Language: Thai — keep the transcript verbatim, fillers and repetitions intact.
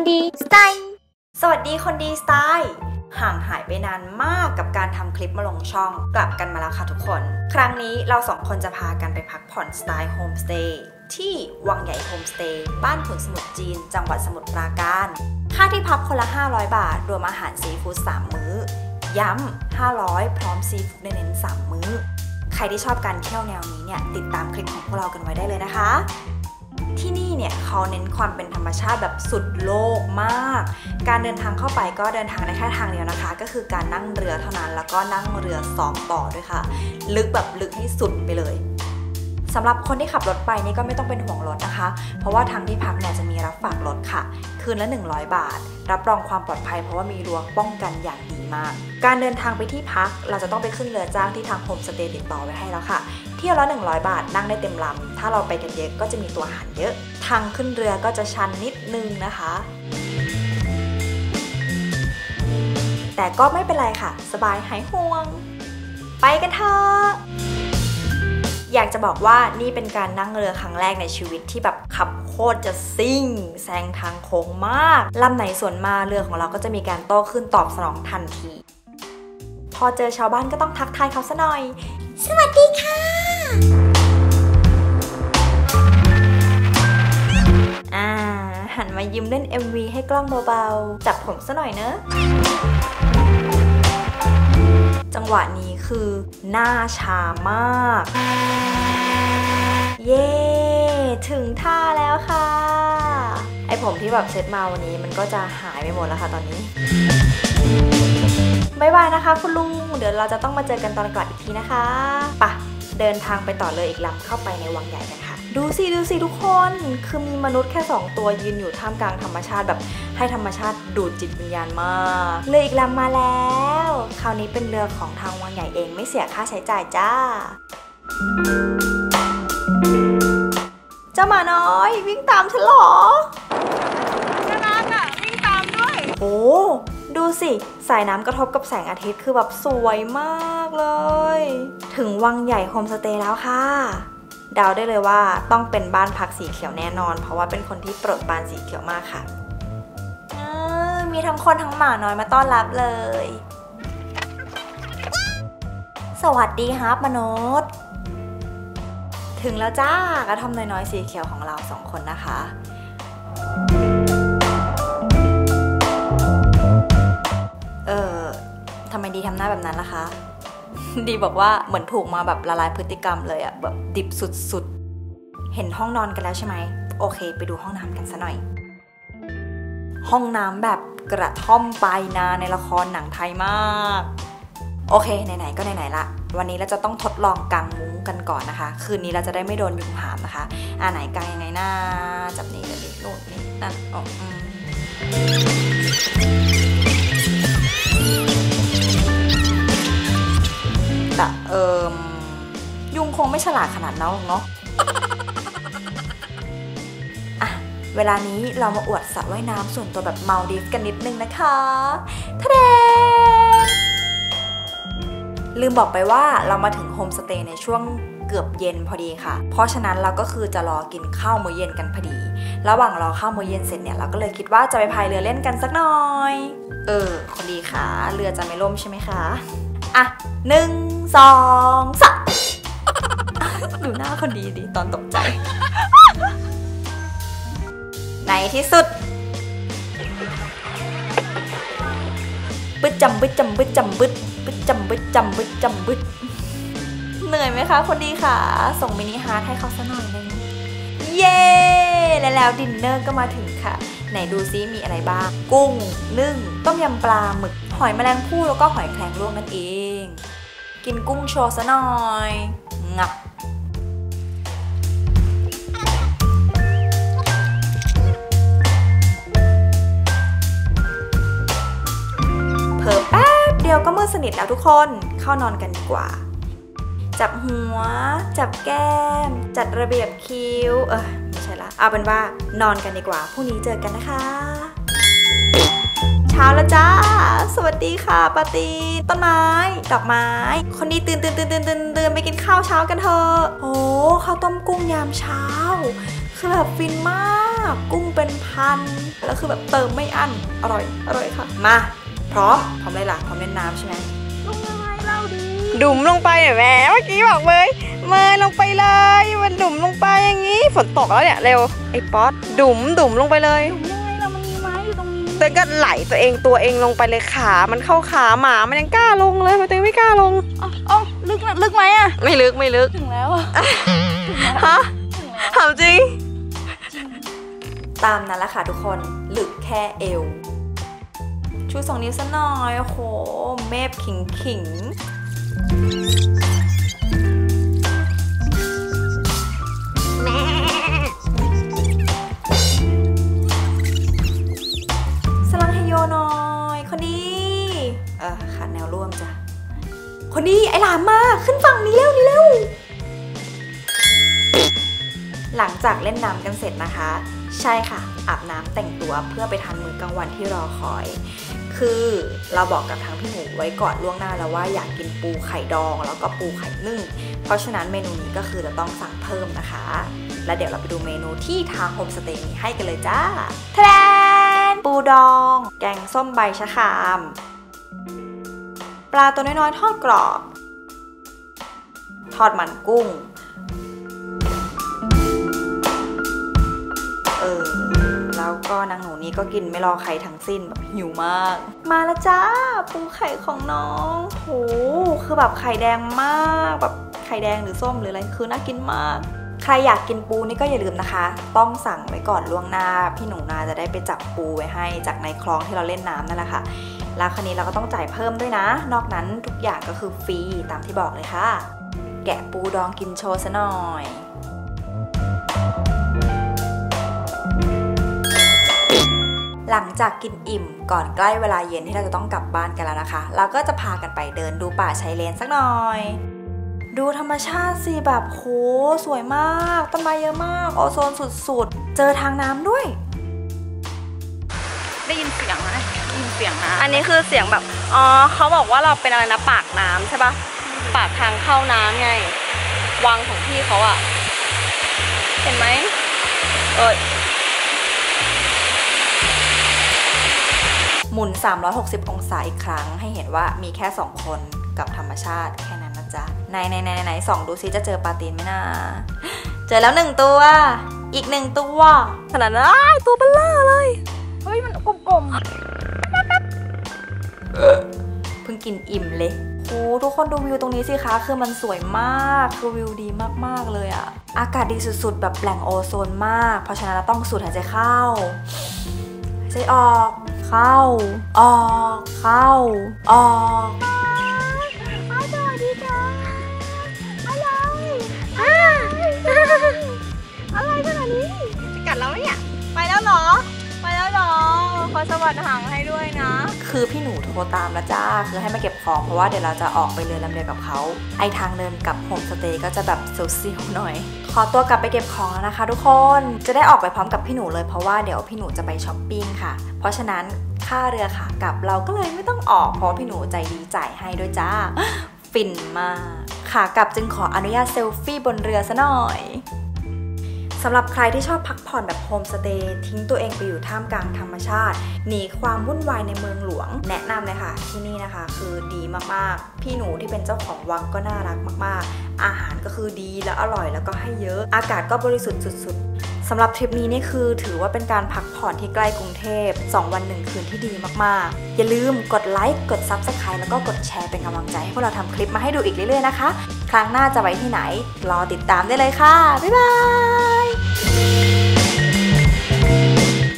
ดีสไตล์สวัสดีคนดีสไตล์ห่างหายไปนานมากกับการทำคลิปมาลงช่องกลับกันมาแล้วค่ะทุกคนครั้งนี้เราสองคนจะพากันไปพักผ่อนสไตล์โฮมสเตย์ที่วังใหญ่โฮมสเตย์บ้านขุนสมุทรจีนจังหวัดสมุทรปราการค่าที่พักคนละห้าร้อยบาทรวมอาหารซีฟู้ดสามมื้อย้ำห้าร้อยพร้อมซีฟู้ดเน้นๆสามมื้อใครที่ชอบการเที่ยวแนวนี้เนี่ยติดตามคลิปของพวกเรากันไว้ได้เลยนะคะที่นี่เนี่ยเขาเน้นความเป็นธรรมชาติแบบสุดโลกมากการเดินทางเข้าไปก็เดินทางได้แค่ทางเดียวนะคะก็คือการนั่งเรือเท่านั้นแล้วก็นั่งเรือสองต่อด้วยค่ะลึกแบบลึกให้สุดไปเลยสำหรับคนที่ขับรถไปนี่ก็ไม่ต้องเป็นห่วงรถนะคะเพราะว่าทางที่พักเนี่ยจะมีรับฝากรถค่ะคืนละหนึ่งร้อยบาทรับรองความปลอดภัยเพราะว่ามีรั้วป้องกันอย่างดีมากการเดินทางไปที่พักเราจะต้องไปขึ้นเรือจ้างที่ทางโฮมสเตย์ติดต่อไว้ให้แล้วค่ะเที่ยวละหนึ่งร้อยบาทนั่งได้เต็มลำถ้าเราไปกันเยอะก็จะมีตัวอาหารเยอะทางขึ้นเรือก็จะชันนิดนึงนะคะแต่ก็ไม่เป็นไรค่ะสบายหายห่วงไปกันเถอะอยากจะบอกว่านี่เป็นการนั่งเรือครั้งแรกในชีวิตที่แบบขับโคตรจะซิ่งแซงทางโค้งมากลำไหนสวนมาเรือของเราก็จะมีการโต้ขึ้นตอบสนองทันทีพอเจอชาวบ้านก็ต้องทักทายเขาซะหน่อยสวัสดีค่ะอ่าหันมายิ้มเล่น เอ็ม วี ให้กล้องเบาๆจับผมซะหน่อยเนอะจังหวะนี้คือหน้าชามากเย้ถึงท่าแล้วค่ะไอผมที่แบบเซ็ตมาวันนี้มันก็จะหายไปหมดแล้วค่ะตอนนี้บ๊ายบายนะคะคุณลุงเดี๋ยวเราจะต้องมาเจอกันตอนกลับอีกทีนะคะปะเดินทางไปต่อเลยอีกลำเข้าไปในวังใหญ่กันค่ะดูสิดูสิทุกคนคือมีมนุษย์แค่สองตัวยืนอยู่ท่ามกลางธรรมชาติแบบให้ธรรมชาติดูดจิตวิญญาณมากเรืออีกลำมาแล้วคราวนี้เป็นเรือของทางวังใหญ่เองไม่เสียค่าใช้จ่ายจ้าเจ้าหมาน้อยวิ่งตามฉันหรอน่ารักอ่ะวิ่งตามด้วยโอ้ดูสิสายน้ำกระทบกับแสงอาทิตย์คือแบบสวยมากเลยถึงวังใหญ่โฮมสเตย์แล้วค่ะเดาได้เลยว่าต้องเป็นบ้านพักสีเขียวแน่นอนเพราะว่าเป็นคนที่โปรดปรานสีเขียวมากค่ะมีทั้งคนทั้งหมาน้อยมาต้อนรับเลยสวัสดีครับมนุษย์ถึงแล้วจ้ากระท่อมน้อยๆสีเขียวของเราสองคนนะคะเออทำไมดีทำหน้าแบบนั้นล่ะคะดีบอกว่าเหมือนถูกมาแบบละลายพฤติกรรมเลยอะแบบดิบสุดๆเห็นห้องนอนกันแล้วใช่ไหมโอเคไปดูห้องน้ำกันซะหน่อยห้องน้ำแบบกระท่อมปลายนาในละครหนังไทยมากโอเคไหนๆก็ไหนๆละวันนี้เราจะต้องทดลองกางมุ้งกันก่อนนะคะคืนนี้เราจะได้ไม่โดนยุงหามนะคะอ่าไหนกางยังไงหน้าจับนี่เดี๋ยวนี้นู่นนี่นั่นอ๋ออืมแต่เอิมยุงคงไม่ฉลาดขนาดนั้นหรอกเนาะอ่ะเวลานี้เรามาอวดสระว่ายน้ำส่วนตัวแบบมัลดีฟกันนิดนึงนะคะทะเลลืมบอกไปว่าเรามาถึงโฮมสเตย์ในช่วงเกือบเย็นพอดีค่ะเพราะฉะนั้นเราก็คือจะรอกินข้าวมื้อเย็นกันพอดีระหว่างรอข้าวมื้อเย็นเสร็จเนี่ยเราก็เลยคิดว่าจะไปพายเรือเล่นกันสักหน่อยเออคนดีค่ะเรือจะไม่ล่มใช่ไหมคะอ่ะหนึ่งสองสามดูหน้าคนดีดีตอนตกใจในที่สุดบึดจำบึดจำบึดจำบึดบึดจำบึดจำบึดจำบึดเหนื่อยไหมคะคนดีค่ะส่งมินิฮาร์ทให้เขาสักหน่อยนึงเย้และแล้วดินเนอร์ก็มาถึงค่ะไหนดูซิมีอะไรบ้างกุ้งนึ่งต้มยำปลาหมึกหอยแมลงภู่แล้วก็หอยแครงลวกนั่นเองกินกุ้งโชว์ซะหน่อยงับเพิ่มแป๊บเดียวก็มืดสนิทแล้วทุกคนเข้านอนกันดีกว่าจับหัวจับแก้มจัดระเบียบคิ้วเออไม่ใช่ละเอาเป็นว่านอนกันดีกว่าพรุ่งนี้เจอกันนะคะเช้าแล้วจ้าสวัสดีค่ะปาตีต้นไม้ดอกไม้คนดีตื่นตื่นตื่นตื่นตื่นตื่นไปกินข้าวเช้ากันเถอะโอ้ข้าวต้มกุ้งยามเช้าคือแบบฟินมากากกุ้งเป็นพันแล้วคือแบบเติมไม่อั้นอร่อยอร่อยค่ะมาพร้อมพร้อมเลยล่ะพร้อมเล่นน้ำใช่ไหมลงยังไงเล่าดีดุ่มลงไปหน่อยแม่เมื่อกี้บอกเลยเมยลงไปเลยมันดุ่มลงไปอย่างนี้ฝนตกแล้วเนี่ยเร็วไอ้ป๊อตดุ่มดุ่มลงไปเลยดุ่มยังไงล่ะมันมีไม้อยู่ตรงนี้เต้นก็ไหลตัวเองตัวเองลงไปเลยขามันเข้าขาหมามันยังกล้าลงเลยตัวเองไม่กล้าลงอ๋ออ๋อลึกลึกไหมอะไม่ลึกไม่ลึกถึงแล้วอะฮะถามจริงตามนั้นแหละค่ะทุกคนลึกแค่เอวชูสองนิ้วซะหน่อยโอ้โหเมฟขิงขิงสลังเฮโยหน่อยคนดีเออขาดแนวร่วมจ้ะคนดีไอหลามมาขึ้นฝั่งนี้เร็วนี่เร็วหลังจากเล่นน้ำกันเสร็จนะคะใช่ค่ะอาบน้ำแต่งตัวเพื่อไปทานมื้อกลางวันที่รอคอยคือเราบอกกับทางพี่หมูไว้ก่อนล่วงหน้าแล้วว่าอยากกินปูไข่ดองแล้วก็ปูไข่นึ่งเพราะฉะนั้นเมนูนี้ก็คือจะต้องสั่งเพิ่มนะคะและเดี๋ยวเราไปดูเมนูที่ทางโฮมสเตย์มีให้กันเลยจ้าแทนปูดองแกงส้มใบชะครามปลาตัวน้อยๆทอดกรอบทอดมันกุ้งเออแล้วก็นางหนูนี้ก็กินไม่รอใครทั้งสิ้นแบบหิวมากมาแล้วจ้าปูไข่ของน้องโหคือแบบไข่แดงมากแบบไข่แดงหรือส้มหรืออะไรคือน่ากินมากใครอยากกินปูนี่ก็อย่าลืมนะคะต้องสั่งไว้ก่อนล่วงหน้าพี่หนูนาจะได้ไปจับปูไว้ให้จากในคลองที่เราเล่นน้ำนั่นแหละค่ะแล้วคราวนี้เราก็ต้องจ่ายเพิ่มด้วยนะนอกนั้นทุกอย่างก็คือฟรีตามที่บอกเลยค่ะแกะปูดองกินโชว์ซะหน่อยหลังจากกินอิ่มก่อนใกล้เวลาเย็นที่เราจะต้องกลับบ้านกันแล้วนะคะเราก็จะพากันไปเดินดูป่าชายเลนสักหน่อยดูธรรมชาติสิแบบโหสวยมากต้นไม้เยอะมากโอโซนสุดๆเจอทางน้ำด้วยได้ยินเสียงไหมได้ยินเสียงนะอันนี้คือเสียงแบบอ๋อเขาบอกว่าเราเป็นอะไรนะปากน้ำใช่ปะปากทางเข้าน้ำไงวังของพี่เขาอะเห็นไหมเออหมุนสามร้อยหกสิบองศาอีกครั้งให้เห็นว่ามีแค่สองคนกับธรรมชาติแค่นั้นนะจ๊ะไหนไหนไหนไหนส่องดูซิจะเจอปลาตีนไหมนะเจอแล้วหนึ่งตัวอีกหนึ่งตัวขนาดนั้นตัวเบลล่าเลยเฮ้ยมันกลมๆเพิ่งกินอิ่มเลยโอ้ทุกคนดูวิวตรงนี้สิคะคือมันสวยมากคือวิวดีมากๆเลยอะอากาศดีสุดๆแบบแหล่งโอโซนมากเพราะฉะนั้นเราต้องสูดหายใจเข้าหายใจออกเข้าออกเข้าออกอ้าวสวัสดีจ้าอะไรอะไรขนาดนี้จะกัดเราไหมเนี่ยไปแล้วเหรอไปแล้วเหรอขอสวัสดิ์หางให้ด้วยนะคือพี่หนูโทรตามแล้วจ้าคือให้มาเก็บของเพราะว่าเดี๋ยวเราจะออกไปเรือลำเดียวกับเขาไอทางเดินกับโฮมสเตย์ก็จะแบบเซียวๆหน่อยขอตัวกลับไปเก็บของแล้วนะคะทุกคนจะได้ออกไปพร้อมกับพี่หนูเลยเพราะว่าเดี๋ยวพี่หนูจะไปช้อปปิ้งค่ะเพราะฉะนั้นค่าเรือขากลับเราก็เลยไม่ต้องออกเพราะพี่หนูใจดีจ่ายให้ด้วยจ้าฟินมากขากลับจึงขออนุญาตเซลฟี่บนเรือซะหน่อยสำหรับใครที่ชอบพักผ่อนแบบโฮมสเตย์ทิ้งตัวเองไปอยู่ท่ามกลางธรรมชาติหนีความวุ่นวายในเมืองหลวงแนะนำเลยค่ะที่นี่นะคะคือดีมากๆพี่หนูที่เป็นเจ้าของวังก็น่ารักมากๆอาหารก็คือดีและอร่อยแล้วก็ให้เยอะอากาศก็บริสุทธิ์สุดๆสำหรับทริปนี้นี่คือถือว่าเป็นการพักผ่อนที่ใกล้กรุงเทพสองวันหนึ่งคืนที่ดีมากๆอย่าลืมกดไลค์กด ซับสไครบ์ แล้วก็กดแชร์เป็นกำลังใจให้พวกเราทำคลิปมาให้ดูอีกเรื่อยๆนะคะครั้งหน้าจะไปที่ไหนรอติดตามได้เลยค่ะบ๊ายบาย